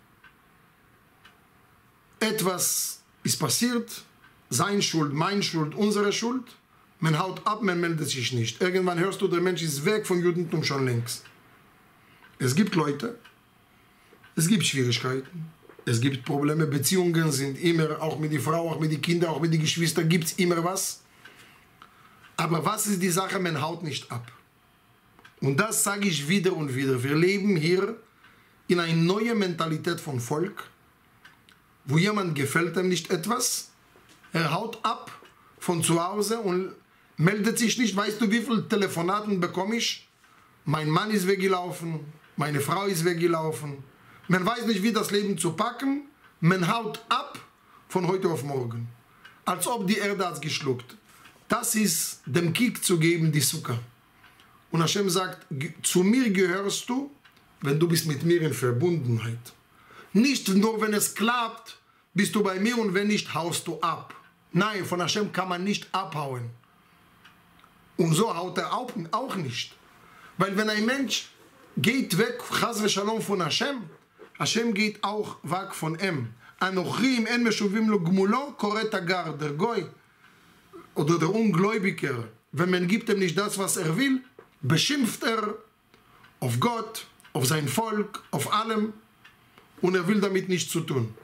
etwas ist passiert, seine Schuld, meine Schuld, unsere Schuld, man haut ab, man meldet sich nicht. Irgendwann hörst du, der Mensch ist weg vom Judentum schon längst. Es gibt Leute, es gibt Schwierigkeiten, Es gibt Probleme, Beziehungen sind immer, auch mit der Frau, auch mit den Kindern, auch mit den Geschwistern gibt es immer was. Aber was ist die Sache, man haut nicht ab. Und das sage ich wieder und wieder. Wir leben hier in einer neuen Mentalität von Volk, wo jemand gefällt ihm nicht etwas, er haut ab von zu Hause und meldet sich nicht. Weißt du, wie viele Telefonaten bekomme ich? Mein Mann ist weggelaufen, meine Frau ist weggelaufen. Man weiß nicht, wie das Leben zu packen. Man haut ab von heute auf morgen. Als ob die Erde hat geschluckt. Das ist dem Kick zu geben, die Sukkah. Und Hashem sagt, zu mir gehörst du, wenn du bist mit mir in Verbundenheit. Nicht nur, wenn es klappt, bist du bei mir und wenn nicht, haust du ab. Nein, von Hashem kann man nicht abhauen. Und so haut er auch nicht. Weil wenn ein Mensch geht weg, Chas v'Shalom von Hashem, Hashem geht auch weg von ihm. Anochi im en meshuvim lo gmulo koret agar, der Goy oder der Ungläubiger, wenn man gibt ihm nicht das, was er will, beschimpft er auf Gott, auf sein Volk, auf allem und er will damit nichts zu tun.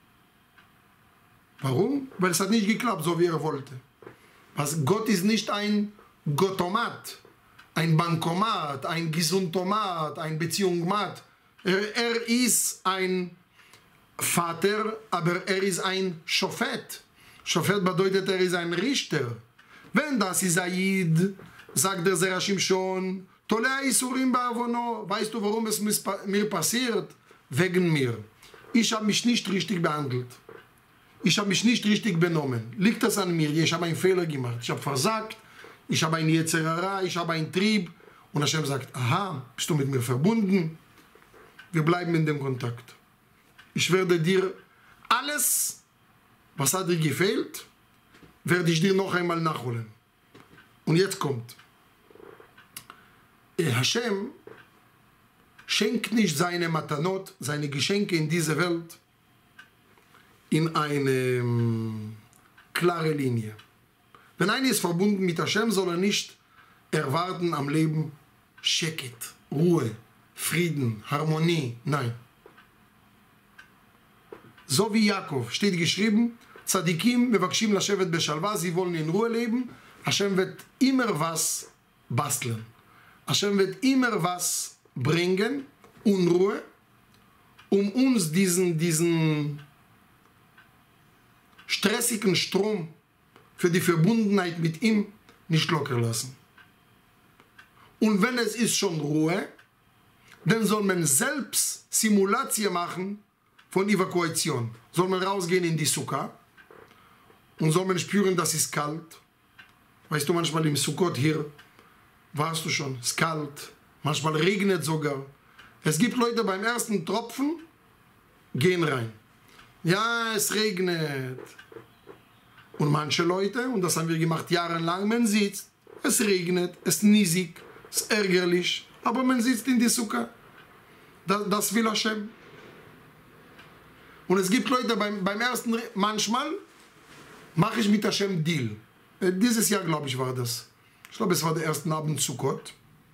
Warum? Weil es hat nicht geklappt, so wie er wollte. Was, Gott ist nicht ein Gottomat, ein Bankomat, ein Gesundtomat, ein Beziehungsmat. Er ist ein Vater, aber er ist ein Schofet. Schofet bedeutet, er ist ein Richter. Wenn das ist Aid, sagt der Zera Shimshon, Tolea Isurim Ba'avono, weißt du, warum es mir passiert? Wegen mir. Ich habe mich nicht richtig behandelt. Ich habe mich nicht richtig benommen. Liegt das an mir? Ich habe einen Fehler gemacht. Ich habe versagt. Ich habe ein Yetzerara. Ich habe einen Trieb. Und Hashem sagt, aha, bist du mit mir verbunden? Wir bleiben in dem Kontakt. Ich werde dir alles, was hat dir gefehlt, werde ich dir noch einmal nachholen. Und jetzt kommt. Hashem schenkt nicht seine Matanot, seine Geschenke in dieser Welt in eine klare Linie. Wenn einer ist verbunden mit Hashem, soll er nicht erwarten am Leben Sheket, Ruhe, Frieden, Harmonie. Nein. So wie Jakob steht geschrieben, Tzadikim mevakshim lashevet beshalva, sie wollen in Ruhe leben. Hashem wird immer was basteln. Hashem wird immer was bringen, Unruhe, um uns diesen stressigen Strom für die Verbundenheit mit ihm nicht locker lassen. Und wenn es ist schon Ruhe, dann soll man selbst Simulation machen von Evakuation. Soll man rausgehen in die Sukkah und soll man spüren, dass es kalt. Weißt du, manchmal im Sukkot hier warst du schon, es ist kalt, manchmal regnet sogar. Es gibt Leute beim ersten Tropfen, gehen rein. Ja, es regnet. Und manche Leute, und das haben wir gemacht jahrelang, man sieht, es regnet, es ist niesig, es ist ärgerlich, aber man sitzt in die Sukkah. Das will Hashem. Und es gibt Leute beim ersten, manchmal mache ich mit Hashem Deal. Dieses Jahr, glaube ich, war das. Ich glaube, es war der erste Abend Sukkot.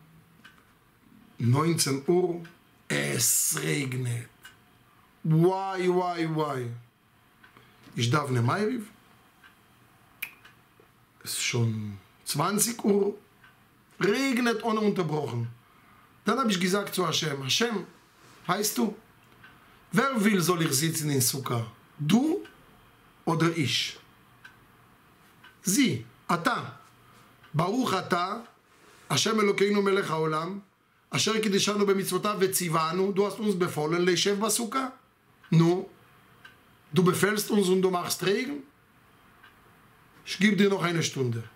19 Uhr, es regnet. Why? Ich darf ne Ma'ariv. Es ist schon 20 Uhr. Regnet ununterbrochen. Dann habe ich gesagt zu Hashem, Hashem, weißt du, wer will, soll ich sitzen in Sukkah? Du oder ich? Sie, Ata. Baruch Ata, Hashem Elokeinu Melech Haolam, Asher Kideshanu bemitzvotav vetzivanu, du hast uns befohlen, leishev basukah. Nu, du befällst uns und du machst Regen? Ich gebe dir noch eine Stunde.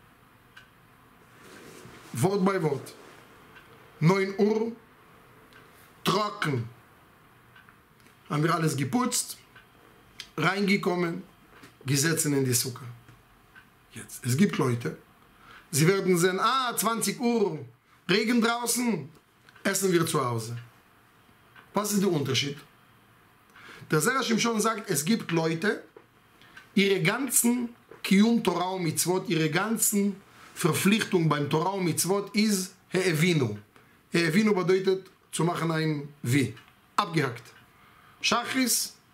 Wort bei Wort. 9 Uhr, trocken. Haben wir alles geputzt, reingekommen, gesessen in die Sukkah. Jetzt, es gibt Leute, sie werden sehen, 20 Uhr, Regen draußen, essen wir zu Hause. Was ist der Unterschied? Der Zera Shimshon sagt, es gibt Leute, ihre ganzen Kiyum Torah und Mitzvot, ihre ganzen Verpflichtung beim Torah und Mitzvot ist He'evinu. He'evinu bedeutet zu machen ein Wie. Abgehackt. Schachris,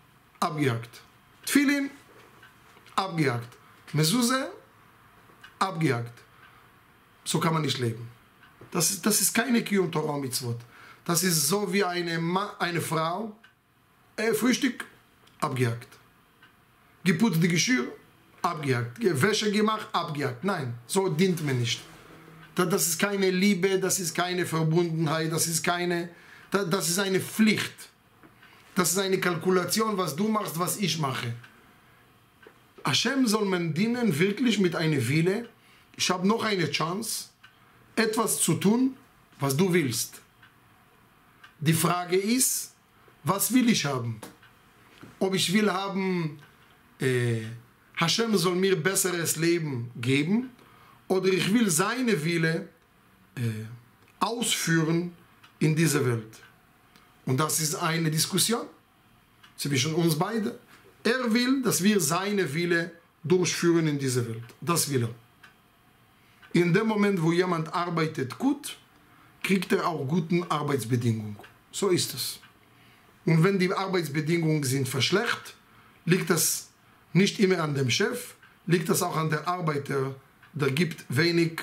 abgehakt. Tfilin, abgehakt. Mezuzah, abgehakt. So kann man nicht leben. Das ist keine Kiyum Torah Mitzvot. Das ist so wie eine Frau, Frühstück, abgehakt. Geputzt die Geschirr, abgehakt. Wäsche gemacht, abgehakt. Nein, so dient man nicht. Das ist keine Liebe, das ist keine Verbundenheit, das ist eine Pflicht. Das ist eine Kalkulation, was du machst, was ich mache. Hashem soll man dienen wirklich mit einer Wille. Ich habe noch eine Chance, etwas zu tun, was du willst. Die Frage ist, was will ich haben? Ob ich will haben, Hashem soll mir besseres Leben geben, oder ich will seine Wille ausführen in dieser Welt. Und das ist eine Diskussion zwischen uns beiden. Er will, dass wir seine Wille durchführen in dieser Welt. Das will er. In dem Moment, wo jemand arbeitet gut, kriegt er auch gute Arbeitsbedingungen. So ist es. Und wenn die Arbeitsbedingungen sind verschlechtert, liegt das nicht immer an dem Chef, liegt das auch an der Arbeiter, der gibt wenig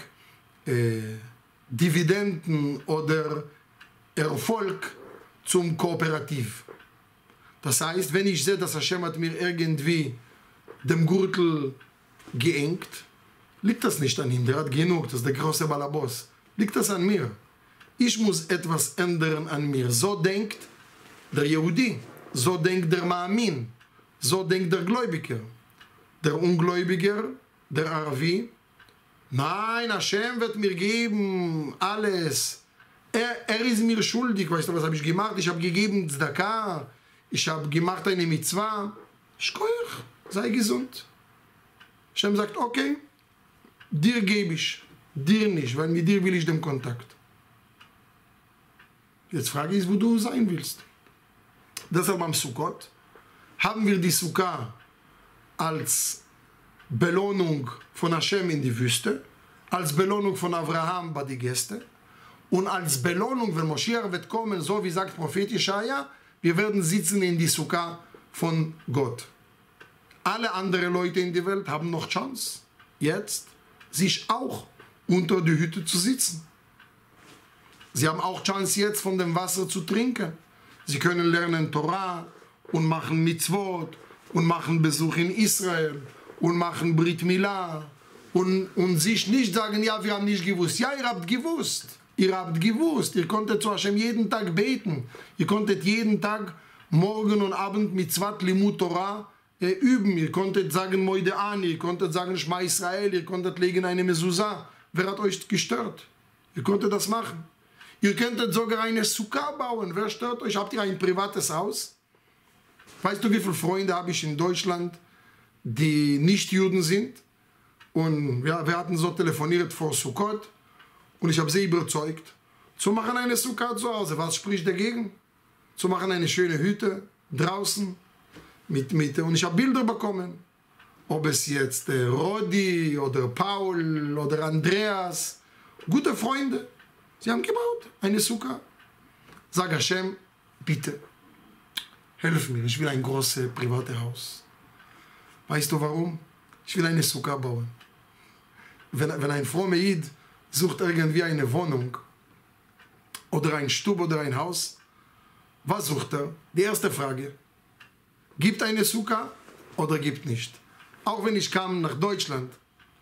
Dividenden oder Erfolg zum Kooperativ. Das heißt, wenn ich sehe, dass Hashem hat mir irgendwie dem Gürtel geengt, liegt das nicht an ihm, der hat genug, das ist der große Balabos. Liegt das an mir? Ich muss etwas ändern an mir. So denkt der Yehudi, so denkt der Ma'amin, so denkt der Gläubiger. Der Ungläubiger, der Aravi, nein, Hashem wird mir geben alles. Er ist mir schuldig, weißt du, was habe ich gemacht? Ich habe gegeben Tzedakah, ich habe gemacht eine Mitzvah. Schkoich, sei gesund. Hashem sagt, okay, dir gebe ich, dir nicht, weil mit dir will ich den Kontakt. Jetzt frage ich, wo du sein willst. Deshalb am Sukkot haben wir die Sukkah als Belohnung von Hashem in die Wüste, als Belohnung von Abraham bei den Gästen und als Belohnung, wenn Moschiach wird kommen, so wie sagt Prophet Jeschaya, wir werden sitzen in die Sukkah von Gott. Alle anderen Leute in der Welt haben noch Chance, jetzt sich auch unter die Hütte zu sitzen. Sie haben auch Chance, jetzt von dem Wasser zu trinken. Sie können lernen Torah und machen Mitzvot und machen Besuch in Israel und machen Brit Milah und sich nicht sagen, ja, wir haben nicht gewusst. Ja, ihr habt gewusst. Ihr habt gewusst. Ihr konntet zu Hashem jeden Tag beten. Ihr konntet jeden Tag morgen und Abend Mitzvat Limud Torah üben. Ihr konntet sagen Moide Ani, ihr konntet sagen Shema Israel, ihr konntet legen eine Mezuzah. Wer hat euch gestört? Ihr konntet das machen. Ihr könntet sogar eine Sukkah bauen. Wer stört euch? Habt ihr ein privates Haus? Weißt du, wie viele Freunde habe ich in Deutschland, die nicht Juden sind? Und ja, wir hatten so telefoniert vor Sukkot und ich habe sie überzeugt, zu machen eine Sukkah zu Hause. Was spricht dagegen? Zu machen eine schöne Hütte draußen und ich habe Bilder bekommen. Ob es jetzt Rodi oder Paul oder Andreas, gute Freunde. Sie haben gebaut eine Sukkah. Sag Hashem, bitte, helf mir, ich will ein großes privates Haus. Weißt du warum? Ich will eine Sukkah bauen. Wenn ein frommer Jid sucht irgendwie eine Wohnung oder ein Stub oder ein Haus, was sucht er? Die erste Frage, gibt eine Sukkah oder gibt nicht? Auch wenn ich kam nach Deutschland,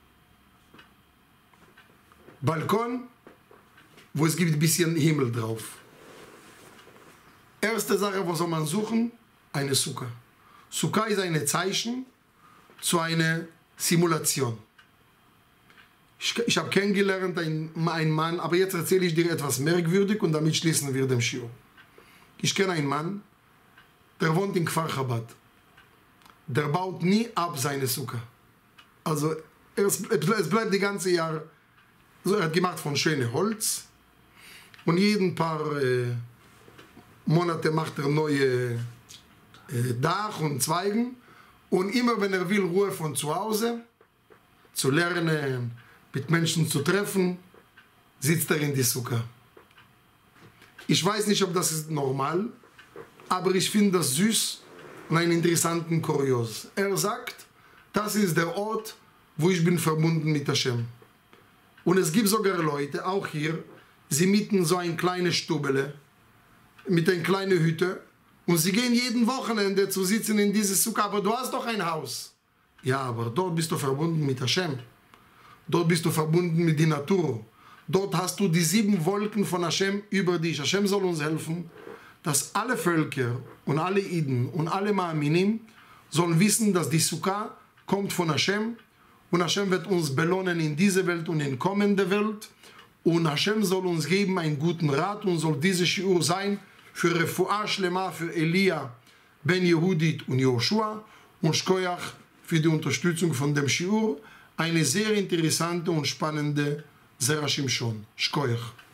Balkon, wo es gibt ein bisschen Himmel drauf. Erste Sache, was soll man suchen? Eine Sukkah. Sukkah ist ein Zeichen zu einer Simulation. Ich habe kennengelernt einen Mann, aber jetzt erzähle ich dir etwas merkwürdig und damit schließen wir den Shiur. Ich kenne einen Mann, der wohnt in Kfar Chabad. Der baut nie ab seine Sukkah. Also es bleibt die ganze Jahr. Also er hat gemacht von schönem Holz und jeden paar Monate macht er neue Dach und Zweigen und immer wenn er will Ruhe von zu Hause, zu lernen, mit Menschen zu treffen, sitzt er in die Sukkah. Ich weiß nicht, ob das ist normal, aber ich finde das süß und einen interessanten Kurios. Er sagt, das ist der Ort, wo ich bin verbunden mit Hashem. Und es gibt sogar Leute, auch hier, sie mieten so ein kleines Stubele, mit einer kleinen Hütte, und sie gehen jeden Wochenende zu sitzen in dieses Sukkah, aber du hast doch ein Haus. Ja, aber dort bist du verbunden mit Hashem. Dort bist du verbunden mit der Natur. Dort hast du die 7 Wolken von Hashem über dich. Hashem soll uns helfen, dass alle Völker und alle Iden und alle Ma'aminim sollen wissen, dass die Sukkah kommt von Hashem und Hashem wird uns belohnen in dieser Welt und in kommender Welt und Hashem soll uns geben einen guten Rat und soll diese Shiur sein für Refuah Shlema, für Elia, Ben Yehudit und Joshua und Shkoyach für die Unterstützung von dem Shiur. Eine sehr interessante und spannende Zera Shimshon. Shkoyach.